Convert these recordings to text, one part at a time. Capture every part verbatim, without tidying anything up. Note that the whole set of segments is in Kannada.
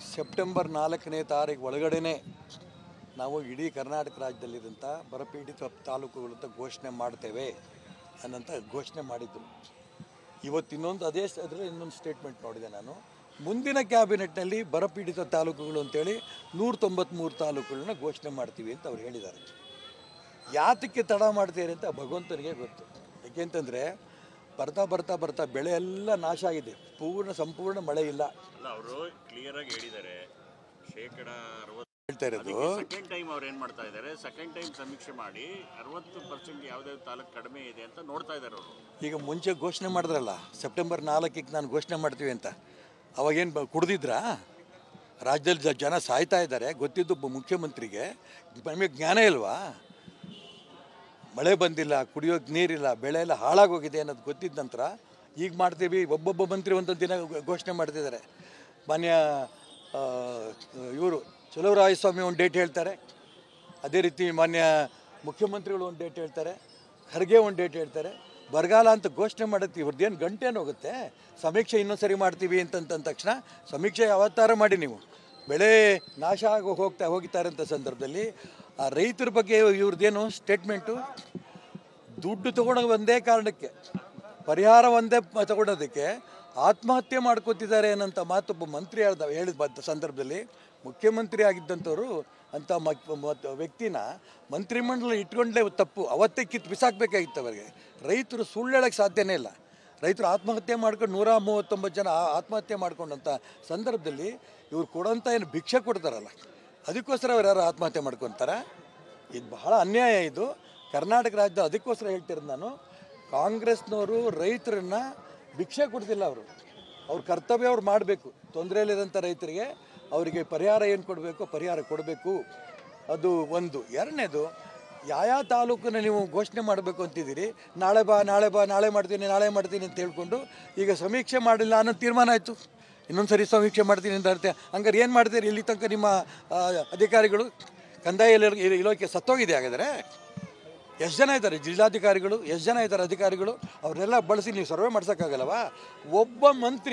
ಸೆಪ್ಟೆಂಬರ್ ನಾಲ್ಕನೇ ತಾರೀಕು ಒಳಗಡೆನೇ ನಾವು ಇಡೀ ಕರ್ನಾಟಕ ರಾಜ್ಯದಲ್ಲಿದ್ದಂಥ ಬರಪೀಡಿತ ತಾಲೂಕುಗಳಂತ ಘೋಷಣೆ ಮಾಡ್ತೇವೆ ಅನ್ನೋಂಥ ಘೋಷಣೆ ಮಾಡಿದ್ರು. ಇವತ್ತು ಇನ್ನೊಂದು ಅದೇ ಅದರ ಇನ್ನೊಂದು ಸ್ಟೇಟ್ಮೆಂಟ್ ನೋಡಿದೆ ನಾನು. ಮುಂದಿನ ಕ್ಯಾಬಿನೆಟ್ನಲ್ಲಿ ಬರಪೀಡಿತ ತಾಲೂಕುಗಳು ಅಂತೇಳಿ ನೂರ ತೊಂಬತ್ತ್ಮೂರು ತಾಲೂಕುಗಳನ್ನ ಘೋಷಣೆ ಮಾಡ್ತೀವಿ ಅಂತ ಅವ್ರು ಹೇಳಿದ್ದಾರೆ. ಯಾತಕ್ಕೆ ತಡ ಮಾಡ್ತೀರಿ ಅಂತ ಭಗವಂತನಿಗೆ ಗೊತ್ತು. ಏಕೆಂತಂದರೆ ಬರ್ತಾ ಬರ್ತಾ ಬರ್ತಾ ಬೆಳೆ ಎಲ್ಲ ನಾಶ ಆಗಿದೆ, ಪೂರ್ಣ ಸಂಪೂರ್ಣ ಮಳೆ ಇಲ್ಲ. ಅವರು ಕ್ಲಿಯರ್ ಆಗಿ ಹೇಳಿದ್ದಾರೆ ಶೇಕಡ ಅರವತ್ತು ಹೇಳ್ತಾ ಇರೋದು. ಸೆಕೆಂಡ್ ಟೈಮ್ ಅವ್ರು ಏನು ಮಾಡ್ತಾ ಇದ್ದಾರೆ, ಸೆಕೆಂಡ್ ಟೈಮ್ ಸಮೀಕ್ಷೆ ಮಾಡಿ ಅರವತ್ತು ಪರ್ಸೆಂಟ್ ಯಾವುದಾದ್ರು ತಾಲೂಕು ಕಡಿಮೆ ಇದೆ ಅಂತ ನೋಡ್ತಾ ಇದ್ದಾರೆ ಅವರು. ಈಗ ಮುಂಚೆ ಘೋಷಣೆ ಮಾಡಿದ್ರಲ್ಲ ಸೆಪ್ಟೆಂಬರ್ ನಾಲ್ಕಕ್ಕೆ ನಾನು ಘೋಷಣೆ ಮಾಡ್ತೀವಿ ಅಂತ, ಅವಾಗೇನು ಬ ಕುಡ್ದಿದ್ರಾ? ರಾಜ್ಯದಲ್ಲಿ ಜನ ಸಾಯ್ತಾ ಇದ್ದಾರೆ ಗೊತ್ತಿದ್ದು ಮುಖ್ಯಮಂತ್ರಿಗೆ ನಮಗೆ ಜ್ಞಾನ ಇಲ್ವಾ? ಮಳೆ ಬಂದಿಲ್ಲ, ಕುಡಿಯೋಕ್ಕೆ ನೀರಿಲ್ಲ, ಬೆಳೆ ಎಲ್ಲ ಹಾಳಾಗೋಗಿದೆ ಅನ್ನೋದು ಗೊತ್ತಿದ್ದ ನಂತರ ಈಗ ಮಾಡ್ತೀವಿ. ಒಬ್ಬೊಬ್ಬ ಮಂತ್ರಿ ಒಂದೊಂದು ದಿನ ಘೋಷಣೆ ಮಾಡ್ತಿದ್ದಾರೆ. ಮಾನ್ಯ ಇವರು ಚಲುವರಾಯಸ್ವಾಮಿ ಒಂದು ಡೇಟ್ ಹೇಳ್ತಾರೆ, ಅದೇ ರೀತಿ ಮಾನ್ಯ ಮುಖ್ಯಮಂತ್ರಿಗಳು ಒಂದು ಡೇಟ್ ಹೇಳ್ತಾರೆ, ಖರ್ಗೆ ಒಂದು ಡೇಟ್ ಹೇಳ್ತಾರೆ. ಬರಗಾಲ ಅಂತ ಘೋಷಣೆ ಮಾಡುತ್ತೆ, ಇವ್ರದ್ದೇನು ಗಂಟೇನು ಹೋಗುತ್ತೆ? ಸಮೀಕ್ಷೆ ಇನ್ನೊಂದು ಸರಿ ಮಾಡ್ತೀವಿ ಅಂತಂತ ತಕ್ಷಣ ಸಮೀಕ್ಷೆ ಯಾವತ್ತಾರ ಮಾಡಿ ನೀವು ಬೆಳೆ ನಾಶ ಆಗಿ ಹೋಗ್ತಾ ಹೋಗ್ತಾರಂಥ ಸಂದರ್ಭದಲ್ಲಿ ಆ ರೈತರ ಬಗ್ಗೆ ಇವ್ರದ್ದೇನು ಸ್ಟೇಟ್ಮೆಂಟು? ದುಡ್ಡು ತೊಗೊಳೋ ಒಂದೇ ಕಾರಣಕ್ಕೆ, ಪರಿಹಾರ ಒಂದೇ ತಗೊಳೋದಕ್ಕೆ ಆತ್ಮಹತ್ಯೆ ಮಾಡ್ಕೋತಿದ್ದಾರೆ ಅನ್ನೋಂಥ ಮಾತು ಒಬ್ಬ ಮಂತ್ರಿ ಹೇಳ್ದ ಹೇಳಿದ ಸಂದರ್ಭದಲ್ಲಿ ಮುಖ್ಯಮಂತ್ರಿ ಆಗಿದ್ದಂಥವ್ರು ಅಂಥ ವ್ಯಕ್ತಿನ ಮಂತ್ರಿಮಂಡಲ ಇಟ್ಕೊಂಡೇ ತಪ್ಪು. ಅವತ್ತೇ ಕಿತ್ತು ಬಿಸಾಕಬೇಕಾಗಿತ್ತು ಅವರಿಗೆ. ರೈತರು ಸುಳ್ಳು ಹೇಳೋಕ್ಕೆ ಸಾಧ್ಯನೇ ಇಲ್ಲ. ರೈತರು ಆತ್ಮಹತ್ಯೆ ಮಾಡ್ಕೊಂಡು ನೂರ ಮೂವತ್ತೊಂಬತ್ತು ಜನ ಆತ್ಮಹತ್ಯೆ ಮಾಡ್ಕೊಂಡಂಥ ಸಂದರ್ಭದಲ್ಲಿ ಇವ್ರು ಕೊಡೋಂಥ ಏನು ಭಿಕ್ಷೆ ಕೊಡ್ತಾರಲ್ಲ, ಅದಕ್ಕೋಸ್ಕರ ಅವ್ರು ಯಾರು ಆತ್ಮಹತ್ಯೆ ಮಾಡ್ಕೊತಾರೆ? ಇದು ಬಹಳ ಅನ್ಯಾಯ. ಇದು ಕರ್ನಾಟಕ ರಾಜ್ಯ. ಅದಕ್ಕೋಸ್ಕರ ಹೇಳ್ತಿರೋದು ನಾನು, ಕಾಂಗ್ರೆಸ್ನವರು ರೈತರನ್ನ ಭಿಕ್ಷೆ ಕೊಡ್ತಿಲ್ಲ. ಅವರು ಅವ್ರ ಕರ್ತವ್ಯ ಅವ್ರು ಮಾಡಬೇಕು. ತೊಂದರೆಯಲ್ಲಿರೋಂಥ ರೈತರಿಗೆ ಅವರಿಗೆ ಪರಿಹಾರ ಏನು ಕೊಡಬೇಕು ಪರಿಹಾರ ಕೊಡಬೇಕು. ಅದು ಒಂದು. ಎರಡನೇದು, ಯಾವ ತಾಲೂಕನ್ನ ನೀವು ಘೋಷಣೆ ಮಾಡಬೇಕು ಅಂತಿದ್ದೀರಿ, ನಾಳೆ ಬಾ ನಾಳೆ ಬಾ ನಾಳೆ ಮಾಡ್ತೀನಿ ನಾಳೆ ಮಾಡ್ತೀನಿ ಅಂತ ಹೇಳ್ಕೊಂಡು ಈಗ ಸಮೀಕ್ಷೆ ಮಾಡಿಲ್ಲ ಅನ್ನೋ ತೀರ್ಮಾನ ಆಯಿತು. ಇನ್ನೊಂದು ಸರಿ ಸಮೀಕ್ಷೆ ಮಾಡ್ತೀನಿ ಅಂತ ಹೇಳ್ತೆ. ಹಂಗಾರೆ ಏನು ಮಾಡ್ತೀರಿ? ಇಲ್ಲಿ ತನಕ ನಿಮ್ಮ ಅಧಿಕಾರಿಗಳು ಕಂದಾಯ ಇಲಾಖೆ ಸತ್ತೋಗಿದೆ. ಹಾಗಾದರೆ ಎಷ್ಟು ಜನ ಇದ್ದಾರೆ ಜಿಲ್ಲಾಧಿಕಾರಿಗಳು, ಎಷ್ಟು ಜನ ಇದ್ದಾರೆ ಅಧಿಕಾರಿಗಳು? ಅವರೆಲ್ಲ ಬಳಸಿ ನೀವು ಸರ್ವೆ ಮಾಡ್ಸೋಕ್ಕಾಗಲ್ಲವಾ? ಒಬ್ಬ ಮಂತ್ರಿ,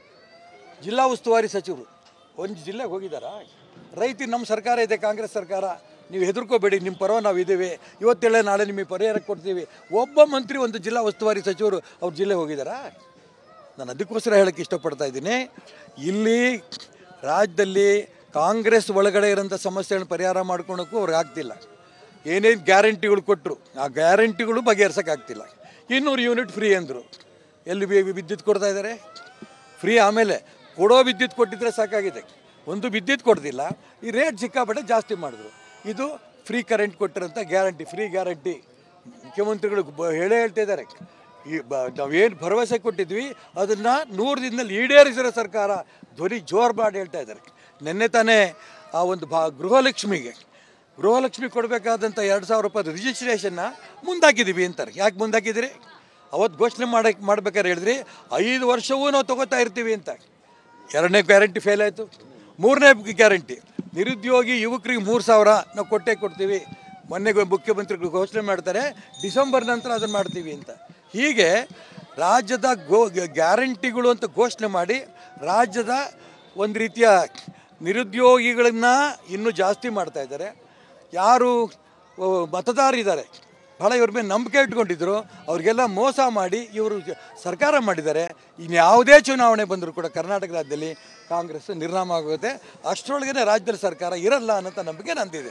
ಜಿಲ್ಲಾ ಉಸ್ತುವಾರಿ ಸಚಿವರು ಒಂದು ಜಿಲ್ಲೆಗೆ ಹೋಗಿದ್ದಾರಾ? ರೈತರು ನಮ್ಮ ಸರ್ಕಾರ ಇದೆ, ಕಾಂಗ್ರೆಸ್ ಸರ್ಕಾರ, ನೀವು ಹೆದರ್ಕೋಬೇಡಿ, ನಿಮ್ಮ ಪರವ ನಾವು ಇದ್ದೇವೆ, ಇವತ್ತೇಳೆ ನಾಳೆ ನಿಮಗೆ ಪರಿಹಾರ ಕೊಡ್ತೀವಿ. ಒಬ್ಬ ಮಂತ್ರಿ ಒಂದು ಜಿಲ್ಲಾ ಉಸ್ತುವಾರಿ ಸಚಿವರು ಅವ್ರ ಜಿಲ್ಲೆಗೆ ಹೋಗಿದ್ದಾರಾ? ನಾನು ಅದಕ್ಕೋಸ್ಕರ ಹೇಳೋಕ್ಕೆ ಇಷ್ಟಪಡ್ತಾ ಇದ್ದೀನಿ, ಇಲ್ಲಿ ರಾಜ್ಯದಲ್ಲಿ ಕಾಂಗ್ರೆಸ್ ಒಳಗಡೆ ಇರೋಂಥ ಸಮಸ್ಯೆಗಳನ್ನ ಪರಿಹಾರ ಮಾಡ್ಕೊಳಕ್ಕೂ ಅವ್ರಿಗೆ ಆಗ್ತಿಲ್ಲ. ಏನೇನು ಗ್ಯಾರಂಟಿಗಳು ಕೊಟ್ಟರು ಆ ಗ್ಯಾರಂಟಿಗಳು ಬಗೆಹರ್ಸೋಕ್ಕಾಗ್ತಿಲ್ಲ. ಇನ್ನೂರು ಯೂನಿಟ್ ಫ್ರೀ ಅಂದರು, ಎಲ್ಲಿ ವಿದ್ಯುತ್ ಕೊಡ್ತಾ ಇದ್ದಾರೆ? ಫ್ರೀ. ಆಮೇಲೆ ಕೊಡೋ ವಿದ್ಯುತ್ ಕೊಟ್ಟಿದ್ರೆ ಸಾಕಾಗಿದೆ, ಒಂದು ವಿದ್ಯುತ್ ಕೊಡ್ತಿಲ್ಲ. ಈ ರೇಟ್ ಸಿಕ್ಕಾಪಟ್ಟೆ ಜಾಸ್ತಿ ಮಾಡಿದ್ರು. ಇದು ಫ್ರೀ ಕರೆಂಟ್ ಕೊಟ್ಟಿರೋಂಥ ಗ್ಯಾರಂಟಿ, ಫ್ರೀ ಗ್ಯಾರಂಟಿ. ಮುಖ್ಯಮಂತ್ರಿಗಳು ಹೇಳೇ ಹೇಳ್ತಾ ಇದ್ದಾರೆ, ಈ ಬ ನಾವೇನು ಭರವಸೆ ಕೊಟ್ಟಿದ್ವಿ ಅದನ್ನು ನೂರು ದಿನದಲ್ಲಿ ಈಡೇರಿಸಿರೋ ಸರ್ಕಾರ. ಧ್ವನಿ ಜೋರು ಮಾಡಿ ಹೇಳ್ತಾ ಇದ್ದಾರೆ. ನಿನ್ನೆ ತಾನೇ ಆ ಒಂದು ಭಾ ಗೃಹಲಕ್ಷ್ಮಿಗೆ ಗೃಹಲಕ್ಷ್ಮಿ ಕೊಡಬೇಕಾದಂಥ ಎರಡು ಸಾವಿರ ರೂಪಾಯಿ ರಿಜಿಸ್ಟ್ರೇಷನ್ನ ಮುಂದಾಕಿದ್ದೀವಿ ಅಂತಾರೆ. ಯಾಕೆ ಮುಂದಾಕಿದ್ದೀರಿ? ಅವತ್ತು ಘೋಷಣೆ ಮಾಡಕ್ಕೆ ಮಾಡ್ಬೇಕಾದ್ರೆ ಹೇಳಿದ್ರಿ ಐದು ವರ್ಷವೂ ನಾವು ತೊಗೋತಾ ಇರ್ತೀವಿ ಅಂತ. ಎರಡನೇ ಗ್ಯಾರಂಟಿ ಫೇಲ್ ಆಯಿತು. ಮೂರನೇ ಗ್ಯಾರಂಟಿ ನಿರುದ್ಯೋಗಿ ಯುವಕರಿಗೆ ಮೂರು ಸಾವಿರ ನಾವು ಕೊಟ್ಟೇ ಕೊಡ್ತೀವಿ. ಮೊನ್ನೆ ಮುಖ್ಯಮಂತ್ರಿಗಳು ಘೋಷಣೆ ಮಾಡ್ತಾರೆ ಡಿಸೆಂಬರ್ ನಂತರ ಅದನ್ನು ಮಾಡ್ತೀವಿ ಅಂತ. ಹೀಗೆ ರಾಜ್ಯದ ಗೋ ಗ್ಯಾರಂಟಿಗಳು ಅಂತ ಘೋಷಣೆ ಮಾಡಿ ರಾಜ್ಯದ ಒಂದು ರೀತಿಯ ನಿರುದ್ಯೋಗಿಗಳನ್ನು ಇನ್ನೂ ಜಾಸ್ತಿ ಮಾಡ್ತಾ ಇದ್ದಾರೆ. ಯಾರು ಮತದಾರರಿದ್ದಾರೆ ಭಾಳ ಇವ್ರ ಮೇಲೆ ನಂಬಿಕೆ ಇಟ್ಕೊಂಡಿದ್ರು, ಅವ್ರಿಗೆಲ್ಲ ಮೋಸ ಮಾಡಿ ಇವರು ಸರ್ಕಾರ ಮಾಡಿದ್ದಾರೆ. ಇನ್ಯಾವುದೇ ಚುನಾವಣೆ ಬಂದರೂ ಕೂಡ ಕರ್ನಾಟಕ ರಾಜ್ಯದಲ್ಲಿ ಕಾಂಗ್ರೆಸ್ ನಿರ್ನಾಮ ಆಗುತ್ತೆ. ಅಷ್ಟರೊಳಗೇ ರಾಜ್ಯದಲ್ಲಿ ಸರ್ಕಾರ ಇರಲ್ಲ ಅನ್ನೋಂಥ ನಂಬಿಕೆ ನಂದಿದೆ.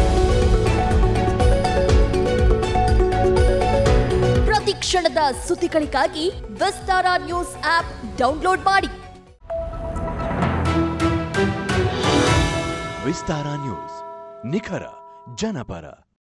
ಪ್ರತಿ ಕ್ಷಣದ ಸುದ್ದಿಗಳಿಗಾಗಿ ವಿಸ್ತಾರ ನ್ಯೂಸ್ ಆಪ್ ಡೌನ್ಲೋಡ್ ಮಾಡಿ. ವಿಸ್ತಾರ ನ್ಯೂಸ್, ನಿಖರ ಜನಪರ.